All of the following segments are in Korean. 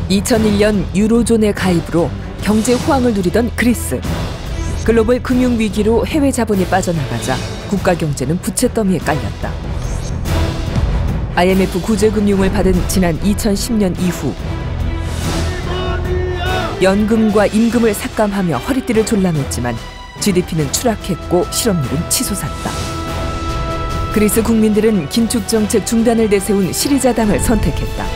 2001년 유로존의 가입으로 경제 호황을 누리던 그리스. 글로벌 금융 위기로 해외 자본이 빠져나가자 국가 경제는 부채 더미에 깔렸다. IMF 구제 금융을 받은 지난 2010년 이후 연금과 임금을 삭감하며 허리띠를 졸라맸지만 GDP는 추락했고 실업률은 치솟았다. 그리스 국민들은 긴축 정책 중단을 내세운 시리자당을 선택했다.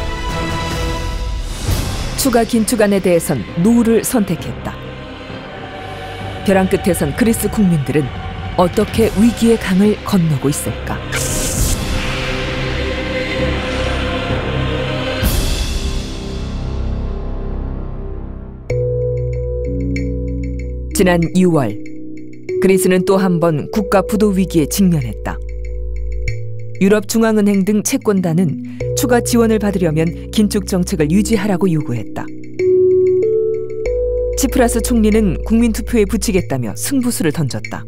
추가 긴축안에 대해선 노를 선택했다. 벼랑 끝에선 그리스 국민들은 어떻게 위기의 강을 건너고 있을까? 지난 6월, 그리스는 또 한 번 국가 부도 위기에 직면했다. 유럽중앙은행 등 채권단은 추가 지원을 받으려면 긴축 정책을 유지하라고 요구했다. 치프라스 총리는 국민투표에 붙이겠다며 승부수를 던졌다.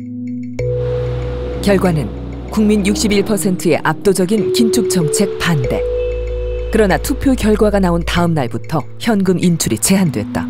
결과는 국민 61%의 압도적인 긴축 정책 반대. 그러나 투표 결과가 나온 다음 날부터 현금 인출이 제한됐다.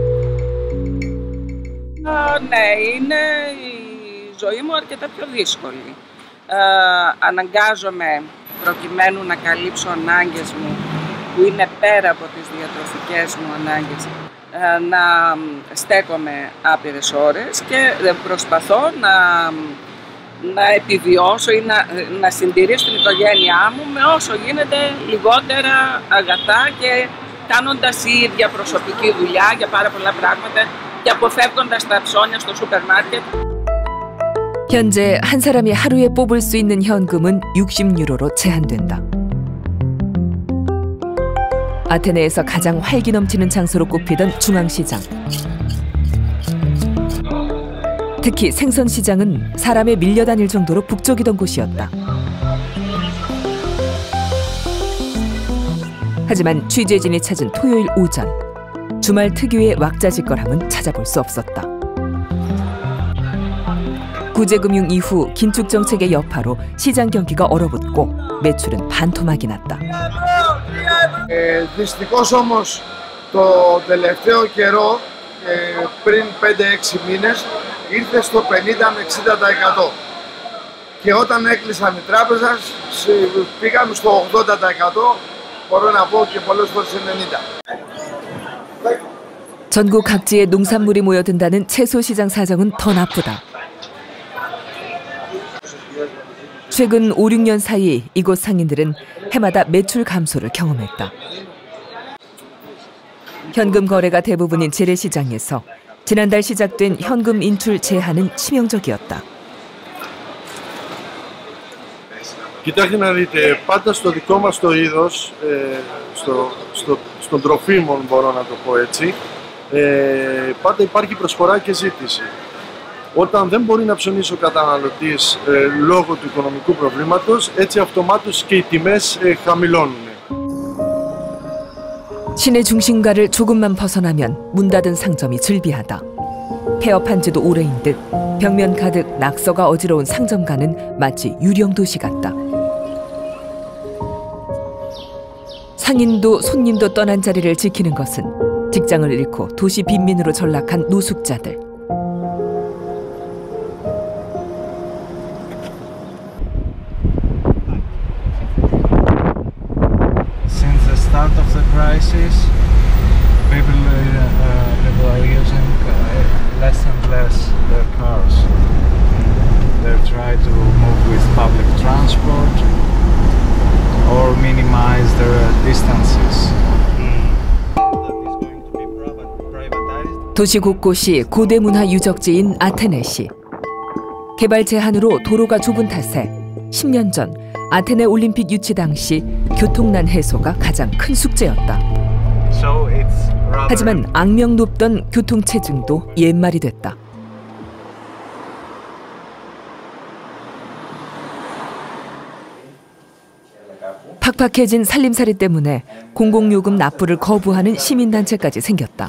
Ναι, είναι η ζωή μου αρκετά πιο δύσκολη. Αναγκάζομαι προκειμένου να καλύψω ανάγκες μου που είναι πέρα από τις διατροφικές μου ανάγκες να στέκομαι άπειρες ώρες και προσπαθώ να επιβιώσω ή να συντηρήσω την οικογένειά μου με όσο γίνεται λιγότερα αγατά και κάνοντας η ίδια προσωπική δουλειά για πάρα πολλά πράγματα και αποφεύγοντας τα ψώνια στο σούπερ μάρκετ. 현재 한 사람이 하루에 뽑을 수 있는 현금은 60유로로 제한된다. 아테네에서 가장 활기 넘치는 장소로 꼽히던 중앙시장. 특히 생선시장은 사람에 밀려다닐 정도로 북적이던 곳이었다. 하지만 취재진이 찾은 토요일 오전, 주말 특유의 왁자지껄함은 찾아볼 수 없었다. 구제금융 이후 긴축 정책의 여파로 시장 경기가 얼어붙고 매출은 반토막이 났다. Δυστυχώς όμως το τελευταίο καιρό, πριν 5-6 μήνες, ήρθε στο 50 με 60%. Και όταν έκλεισαν οι τράπεζες πήγαμε στο 80%, μπορώ να πω και πολλές φορές 90%. 전국 각지에 농산물이 모여든다는 채소 시장 사정은 더 나쁘다. 최근 5-6년 사이 이곳 상인들은 해마다 매출 감소를 경험했다. 현금 거래가 대부분인 재래시장에서 지난달 시작된 현금 인출 제한은 치명적이었다. Κοιτάξτε να δείτε, πάντα στο δικό μας το είδος, στον τροφίμων μπορώ να το πω έτσι, πάντα υπάρχει προσφορά και ζήτηση. Όταν δεν μπορεί να ψωνίσει ο καταναλωτής λόγω του οικονομικού προβλήματος, έτσι αυτομάτως και οι τιμές χαμηλώνουν. 시내 중심가를 조금만 벗어나면 문 닫은 상점이 즐비하다. 폐업한 지도 오래인 듯 벽면 가득 낙서가 어지러운 상점가는 마치 유령 도시 같다. 상인도 손님도 떠난 자리를 지키는 것은 직장을 잃고 도시 빈민으로 전락한 노숙자들. Since the start of the crisis, people are using less and less their cars. They try to move with public transport or minimize their distances. 도시 곳곳이 고대 문화 유적지인 아테네시. 개발 제한으로 도로가 좁은 탓에 10년 전 아테네 올림픽 유치 당시 교통난 해소가 가장 큰 숙제였다. 하지만 악명 높던 교통체증도 옛말이 됐다. 팍팍해진 살림살이 때문에 공공요금 납부를 거부하는 시민단체까지 생겼다.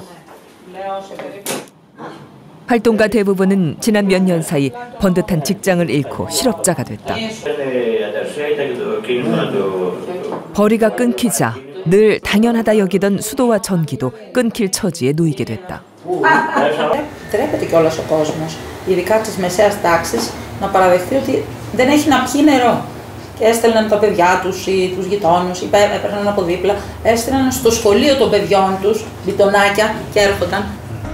활동가 대부분은 지난 몇 년 사이 번듯한 직장을 잃고 실업자가 됐다. 벌이가 끊기자 늘 당연하다 여기던 수도와 전기도 끊길 처지에 놓이게 됐다. Τρέπεται κιόλας ο κόσμος, ειδικά της μεσαίας τάξης, να παραδεχτεί ότι δεν έχει να πιει νερό. Και έστελναν τα παιδιά τους ή τους γειτόνους, ή έπαιρναν από δίπλα, έστελναν στο σχολείο των παιδιών τους, γειτονάκια, και έρχονταν.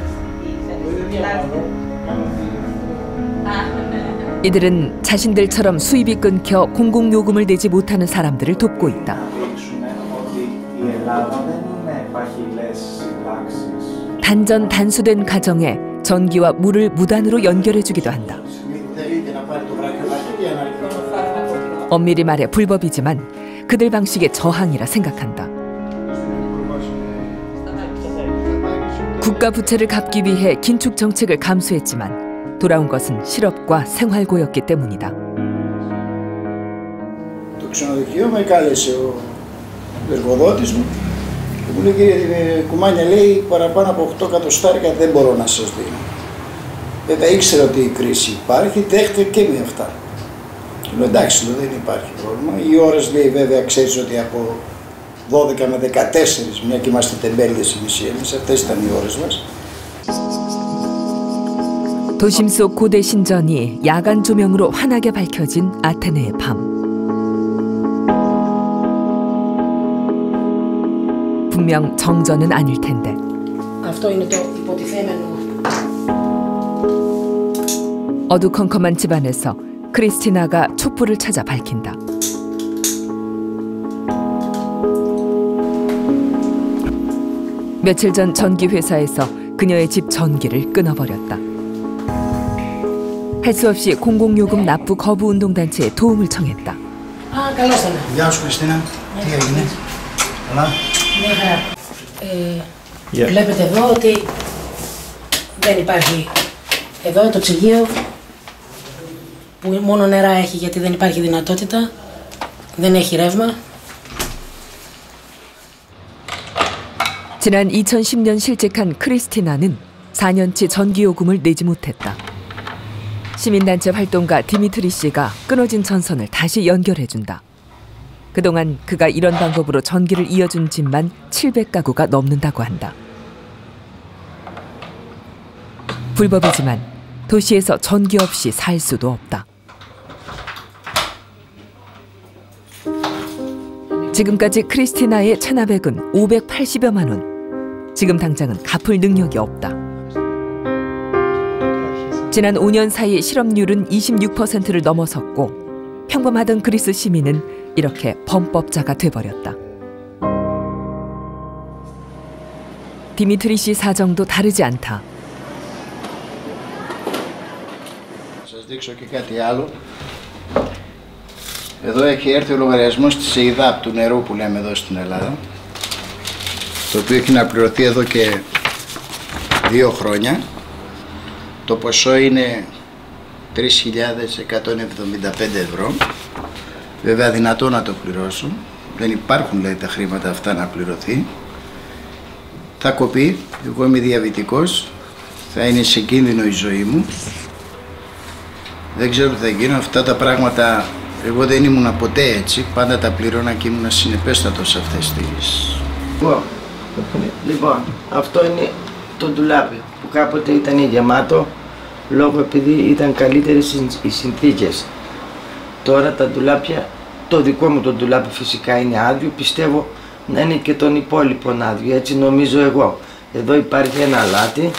이들은 자신들처럼 수입이 끊겨 공공요금을 내지 못하는 사람들을 돕고 있다. 단전 단수된 가정에 전기와 물을 무단으로 연결해주기도 한다. 엄밀히 말해 불법이지만 그들 방식의 저항이라 생각한다. 국가 부채를 갚기 위해 긴축 정책을 감수했지만 돌아온 것은 실업과 생활고였기 때문이다. Το ξενοδοχείο με κάλεσε ο εργοδότης μου και μου λέει, κύριε Κουμάνια, λέει, παραπάνω από 8 εκατοστάρικα δεν μπορώ να σας δίνω. Βέβαια ήξερα ότι η κρίση υπάρχει, δέχτηκε και με αυτά. Λέω, εντάξει, δεν υπάρχει πρόβλημα. Οι ώρες, λέει, βέβαια ξέρεις ότι από 12 με 14, μια και είμαστε τεμπέληδες εμείς, αυτές ήταν οι ώρες μας. 도심 속 고대 신전이 야간 조명으로 환하게 밝혀진 아테네의 밤. 분명 정전은 아닐 텐데. Αυτό είναι το υποτιθέμενο. 어두컴컴한 집안에서 크리스티나가 촛불을 찾아 밝힌다. 며칠 전 전기회사에서 그녀의 집 전기를 끊어버렸다. 할 수 없이 공공요금 납부 거부 운동단체에 도움을 청했다. Καλώς ήταν. Γεια σου, Χριστίνα. Τι έγινε? Καλά? Ναι, βλέπετε εδώ ότι δεν υπάρχει εδώ το ψυγείο που μόνο νερά έχει γιατί δεν υπάρχει δυνατότητα, δεν έχει ρεύμα. 지난 2010년 실직한 크리스티나는 4년치 전기요금을 내지 못했다. 시민단체 활동가 디미트리 씨가 끊어진 전선을 다시 연결해준다. 그동안 그가 이런 방법으로 전기를 이어준 집만 700가구가 넘는다고 한다. 불법이지만 도시에서 전기 없이 살 수도 없다. 지금까지 크리스티나의 체납액은 580여만 원. 지금 당장은 갚을 능력이 없다. 지난 5년 사이 실업률은 26%를 넘어섰고 평범하던 그리스 시민은 이렇게 범법자가 돼버렸다. 디미트리 씨 사정도 다르지 않다. Σας δείξω και κάτι άλλο. Εδώ έχει έρθει ο λογαριασμός της ΕΙΔΑΠ του νερού που λέμε εδώ στην Ελλάδα, το οποίο έχει να πληρωθεί εδώ και 2 χρόνια. Το ποσό είναι 3.175 ευρώ. Βέβαια δυνατό να το πληρώσω. Δεν υπάρχουν, λέει, τα χρήματα αυτά να πληρωθεί. Θα κοπεί. Εγώ είμαι διαβητικός. Θα είναι σε κίνδυνο η ζωή μου. Δεν ξέρω τι θα γίνω. Αυτά τα πράγματα εγώ δεν ήμουνα ποτέ έτσι. Πάντα τα πληρώνα και ήμουνα συνεπέστατος σε αυτές τις... Λοιπόν, αυτό είναι το ντουλάπι που κάποτε ήταν γεμάτο λόγω επειδή ήταν καλύτερες οι συνθήκες. Τώρα τα ντουλάπια, το δικό μου το ντουλάπι φυσικά είναι άδειο, πιστεύω να είναι και των υπόλοιπων άδειο, έτσι νομίζω εγώ. Εδώ υπάρχει ένα αλάτι,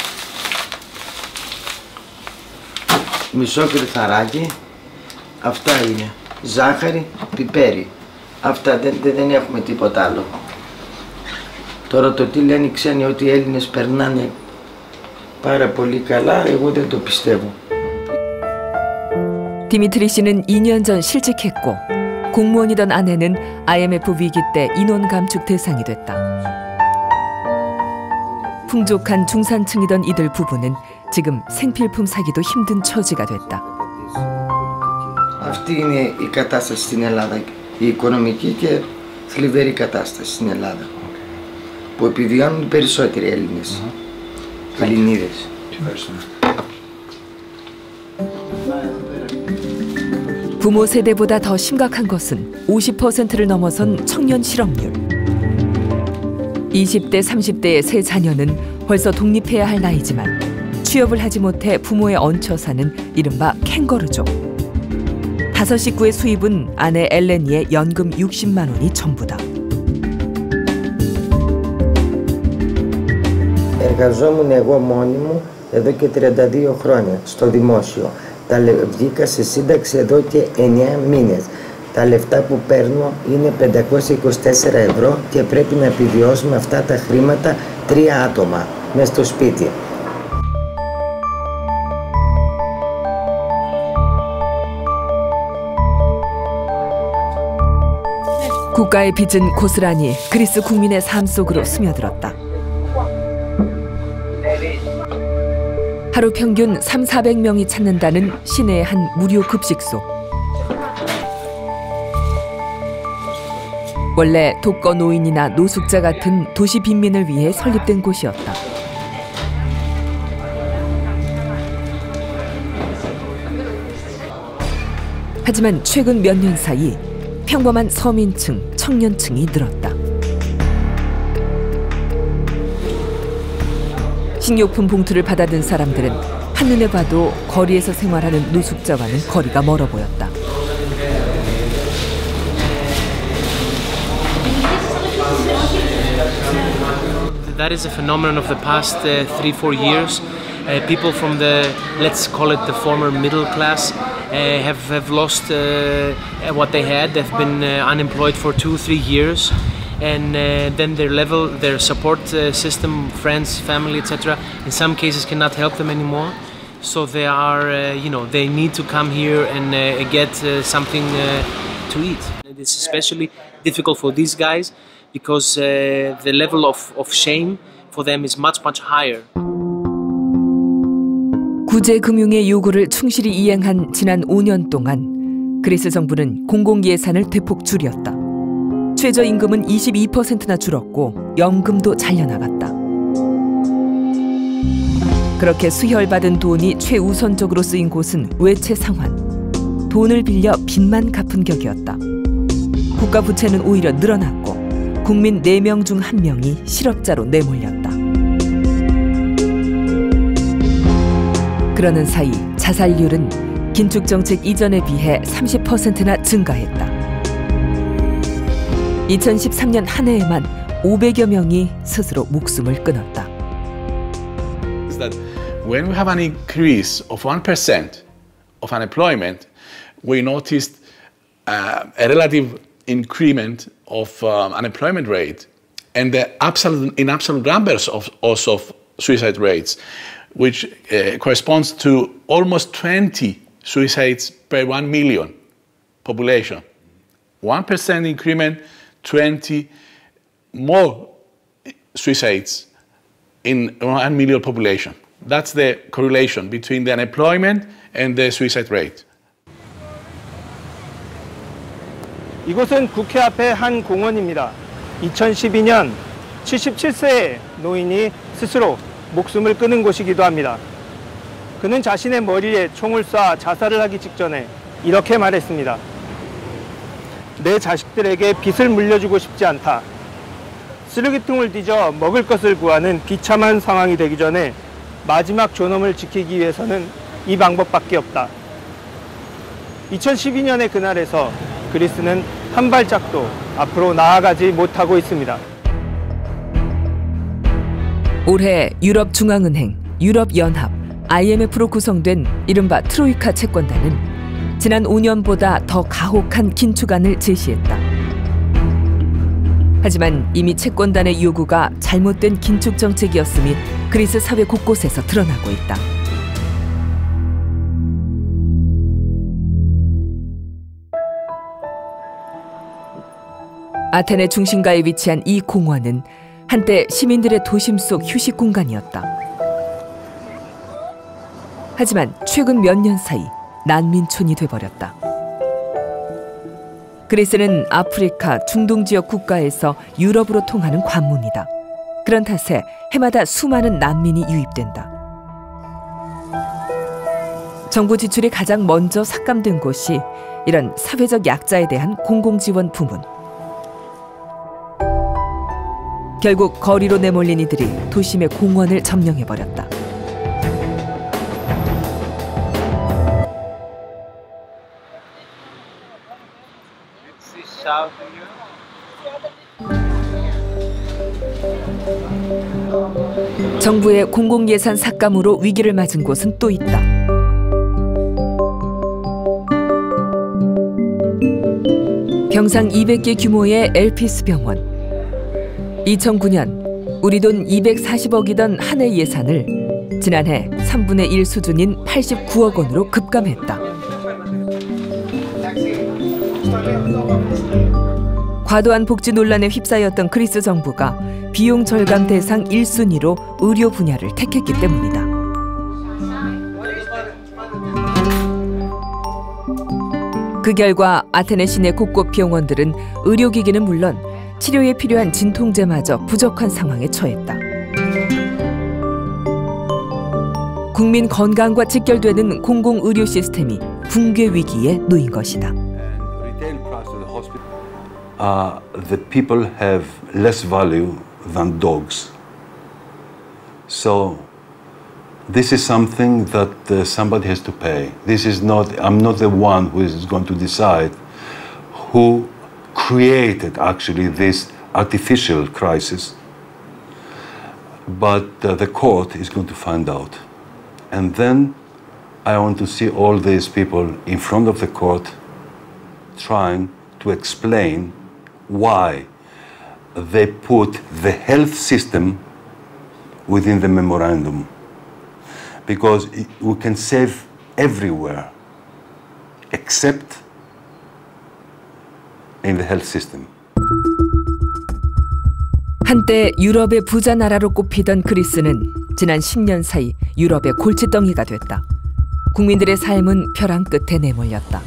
μισό κρυθαράκι, αυτά είναι, ζάχαρη, πιπέρι. Αυτά δεν έχουμε τίποτα άλλο. Τώρα το τι λένε οι ξένοι ότι οι Έλληνες περνάνε πάρα πολύ καλά, εγώ δεν το πιστεύω. 디미트리 씨는 2년 전 실직했고 공무원이던 아내는 IMF 위기 때 인원 감축 대상이 됐다. 풍족한 중산층이던 이들 부부는 지금 생필품 사기도 힘든 처지가 됐다. Αυτή είναι η κατάσταση στην Ελλάδα, η οικονομική και θλιβερή κατάσταση στην Ελλάδα, που επιβιώνουν οι περισσότεροι Έλληνες, Ελληνίδες. 부모 세대보다 더 심각한 것은 50%를 넘어선 청년 실업률. 20대, 30대의 세 자녀는 벌써 독립해야 할 나이지만 취업을 하지 못해 부모에 얹혀 사는 이른바 캥거루족. 5 식구의 수입은 아내 엘레니의 연금 60만 원이 전부다. Εργαζόμουν εγώ μόνη μου εδώ και 32 χρόνια στο δημόσιο. Βγήκα σε σύνταξη εδώ και 9 μήνες. Τα λεφτά που παίρνω είναι 524 ευρώ και πρέπει να επιβιώσουμε αυτά τα χρήματα 3 άτομα μες στο σπίτι. 국가의 빚은 고스란히 그리스 국민의 삶 속으로 스며들었다. 하루 평균 300~400명이 찾는다는 시내의 한 무료 급식소. 원래 독거 노인이나 노숙자 같은 도시 빈민을 위해 설립된 곳이었다. 하지만 최근 몇 년 사이 평범한 서민층, 청년층이 늘었다. 식료품 봉투를 받아든 사람들은 한눈에 봐도 거리에서 생활하는 노숙자와는 거리가 멀어 보였다. That is a phenomenon of the past 3-4 years. People from the, let's call it the former middle class, have lost what they had. They've been unemployed for 2-3 years, and then their support system, friends, family, etc., in some cases cannot help them anymore. So they are, they need to come here and get something to eat. It is especially difficult for these guys because the level of shame for them is much higher. 구제금융의 요구를 충실히 이행한 지난 5년 동안 그리스 정부는 공공예산을 대폭 줄였다. 최저임금은 22%나 줄었고 연금도 잘려나갔다. 그렇게 수혈받은 돈이 최우선적으로 쓰인 곳은 외채 상환. 돈을 빌려 빚만 갚은 격이었다. 국가 부채는 오히려 늘어났고 국민 4명 중 1명이 실업자로 내몰렸다. 그러는 사이 자살률은 긴축정책 이전에 비해 30%나 증가했다. 2013년 한 해에만 500여 명이 스스로 목숨을 끊었다. When we have an increase of 1% of unemployment, we noticed a relative increment of unemployment rate and the in absolute numbers of also of suicide rates, which corresponds to almost 20 suicides per 1 million population. 1% increment, 20 more suicides in 1 million population. That's the correlation between the unemployment and the suicide rate. 이곳은 국회 앞의 한 공원입니다. 2012년 77세의 노인이 스스로 목숨을 끊은 곳이기도 합니다. 그는 자신의 머리에 총을 쏴 자살을 하기 직전에 이렇게 말했습니다. 내 자식들에게 빚을 물려주고 싶지 않다. 쓰레기통을 뒤져 먹을 것을 구하는 비참한 상황이 되기 전에 마지막 존엄을 지키기 위해서는 이 방법밖에 없다. 2012년의 그날에서 그리스는 한 발짝도 앞으로 나아가지 못하고 있습니다. 올해 유럽중앙은행, 유럽연합, IMF로 구성된 이른바 트로이카 채권단은 지난 5년보다 더 가혹한 긴축안을 제시했다. 하지만 이미 채권단의 요구가 잘못된 긴축 정책이었음이 그리스 사회 곳곳에서 드러나고 있다. 아테네 중심가에 위치한 이 공원은 한때 시민들의 도심 속 휴식 공간이었다. 하지만 최근 몇 년 사이 난민촌이 돼버렸다. 그리스는 아프리카, 중동 지역 국가에서 유럽으로 통하는 관문이다. 그런 탓에 해마다 수많은 난민이 유입된다. 정부 지출이 가장 먼저 삭감된 곳이 이런 사회적 약자에 대한 공공지원 부문. 결국 거리로 내몰린 이들이 도심의 공원을 점령해버렸다. 정부의 공공예산 삭감으로 위기를 맞은 곳은 또 있다. 병상 200개 규모의 엘피스 병원. 2009년 우리 돈 240억이던 한 해 예산을 지난해 3분의 1 수준인 89억 원으로 급감했다. 과도한 복지 논란에 휩싸였던 그리스 정부가 비용 절감 대상 1순위로 의료 분야를 택했기 때문이다. 그 결과 아테네 시내 곳곳 병원들은 의료기기는 물론 치료에 필요한 진통제마저 부족한 상황에 처했다. 국민 건강과 직결되는 공공의료 시스템이 붕괴 위기에 놓인 것이다. The people have less value than dogs. So this is something that somebody has to pay. This is not, I'm not the one who is going to decide who created actually this artificial crisis, but the court is going to find out. And then I want to see all these people in front of the court trying to explain why they put the health system within the memorandum. Because we can save everywhere except in the health system. 한때 유럽의 부자 나라로 꼽히던 그리스는 지난 10년 사이 유럽의 골칫덩이가 됐다. 국민들의 삶은 벼랑 끝에 내몰렸다.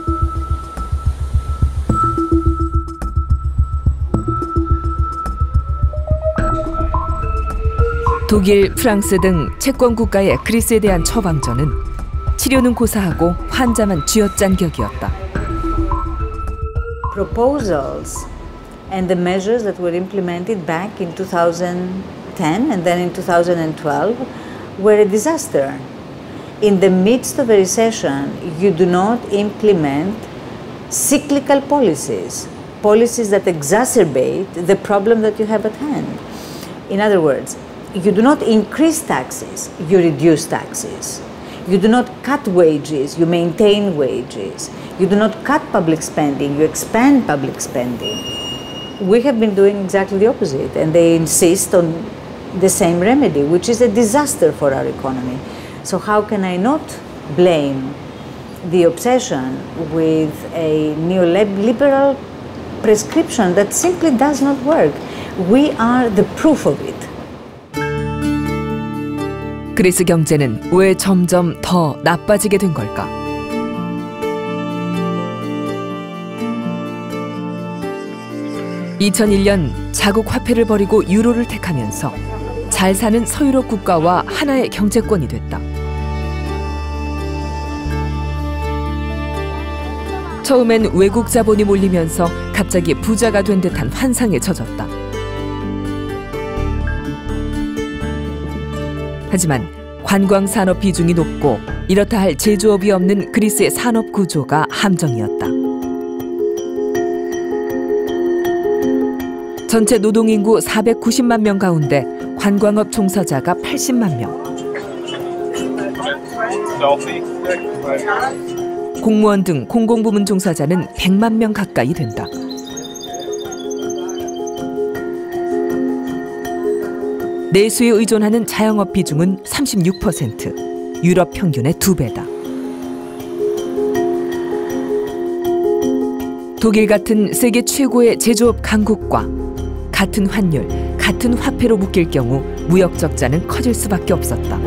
독일, 프랑스 등 채권 국가의 그리스에 대한 처방전은 치료는 고사하고 환자만 쥐어짠 격이었다. Proposals and the measures that were implemented back in 2010 and then in 2012 were a disaster. In the midst of a recession, you do not implement cyclical policies, policies that exacerbate the problem that you have at hand. In other words, you do not increase taxes, you reduce taxes. You do not cut wages, you maintain wages. You do not cut public spending, you expand public spending. We have been doing exactly the opposite, and they insist on the same remedy, which is a disaster for our economy. So how can I not blame the obsession with a neoliberal prescription that simply does not work? We are the proof of it. 그리스 경제는 왜 점점 더 나빠지게 된 걸까? (2001년) 자국 화폐를 버리고 유로를 택하면서 잘 사는 서유럽 국가와 하나의 경제권이 됐다. 처음엔 외국 자본이 몰리면서 갑자기 부자가 된 듯한 환상에 젖었다. 하지만 관광산업 비중이 높고 이렇다 할 제조업이 없는 그리스의 산업 구조가 함정이었다. 전체 노동인구 490만 명 가운데 관광업 종사자가 80만 명. 공무원 등 공공부문 종사자는 100만 명 가까이 된다. 내수에 의존하는 자영업 비중은 36%, 유럽 평균의 2배다. 독일 같은 세계 최고의 제조업 강국과 같은 환율, 같은 화폐로 묶일 경우 무역 적자는 커질 수밖에 없었다.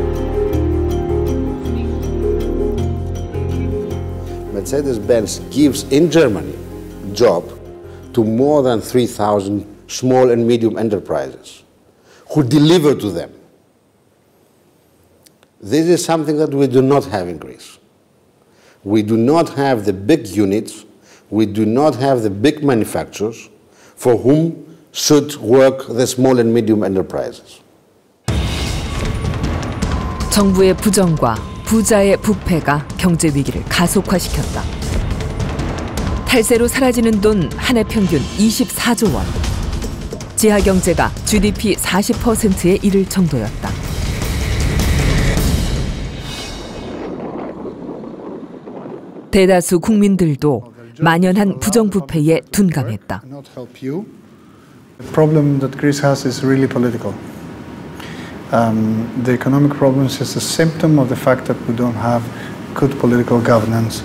Mercedes-Benz gives in Germany job to more than 3,000 small and medium enterprises who deliver to them. This is something that we do not have in Greece. We do not have the big units, we do not have the big manufacturers for whom should work the small and medium enterprises. 정부의 부정과 부자의 부패가 경제 위기를 가속화시켰다. 탈세로 사라지는 돈 한 해 평균 24조 원. 지하 경제가 GDP 40%에 이를 정도였다. 대다수 국민들도 만연한 부정부패에 둔감했다. The problem that Greece has is really political. The economic problems is a symptom of the fact that we don't have good political governance,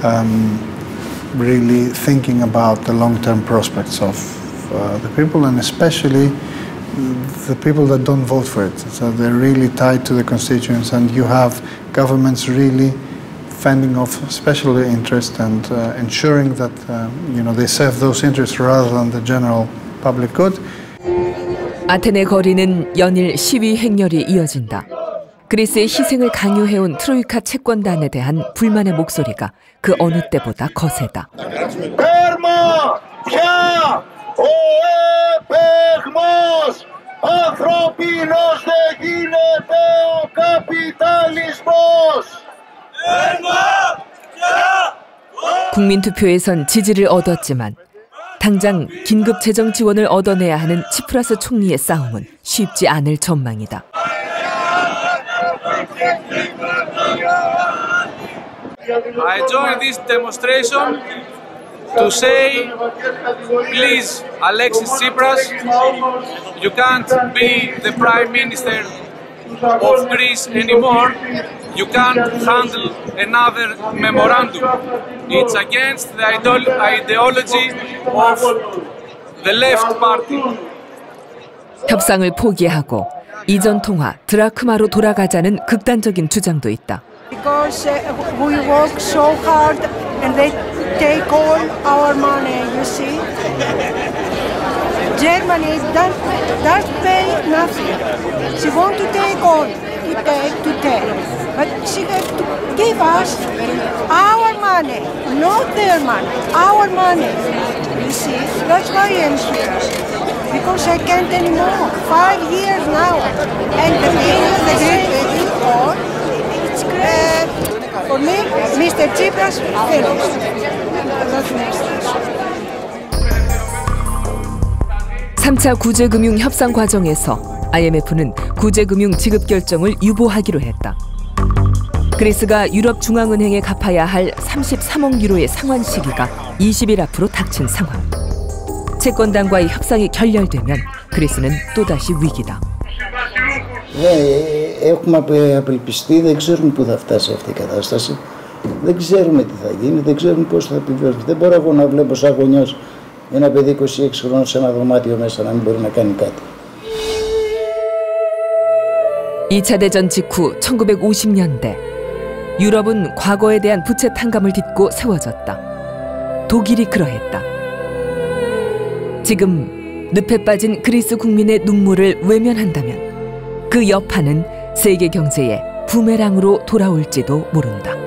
really thinking about the long-term prospects of the people, and especially the people that don't vote for it. So they're really tied to the constituents, and you have governments really fending off special interest and ensuring that they serve those interests rather than the general public good. 아테네 거리는 연일 시위 행렬이 이어진다. 그리스의 희생을 강요해온 트로이카 채권단에 대한 불만의 목소리가 그 어느 때보다 거세다. 국민투표에선 지지를 얻었지만 당장 긴급 재정 지원을 얻어내야 하는 치프라스 총리의 싸움은 쉽지 않을 전망이다. I joined this demonstration to say, please, Alexis Tsipras, you can't be the Prime Minister of Greece anymore. You can't handle another memorandum. It's against the ideology of the left party. 협상을 포기하고 이전 통화 드라크마로 돌아가자는 극단적인 주장도 있다. Because we work so hard and they take all our money, you see. Germany doesn't pay nothing. She wants to take all, to take. But she has to give us our money, not their money, our money. You see, that's why I'm here. Because I can't anymore. 5 years now. And the Greek people, it's great. For me, Mr. Tsipras finished. That's next. 3차 구제금융 협상 과정에서 IMF는 구제금융 지급 결정을 유보하기로 했다. 그리스가 유럽중앙은행에 갚아야 할 33억 유로의 상환 시기가 20일 앞으로 닥친 상황. 채권단과의 협상이 결렬되면 그리스는 또다시 위기다. Έχουμε απελπιστεί, δεν ξέρουμε πού θα φτάσει αυτή η κατάσταση. Δεν ξέρουμε τι θα γίνει, δεν ξέρουμε πώς θα επιβιώσουμε. Δεν μπορώ εγώ να βλέπω σαν γονιός ένα παιδί 26 χρόνων σε ένα δωμάτιο μέσα να μην μπορεί να κάνει κάτι. 2차 대전 직후 1950년대 유럽은 과거에 대한 부채 탕감을 딛고 세워졌다. 독일이 그러했다. 지금 늪에 빠진 그리스 국민의 눈물을 외면한다면 그 여파는 세계 경제의 부메랑으로 돌아올지도 모른다.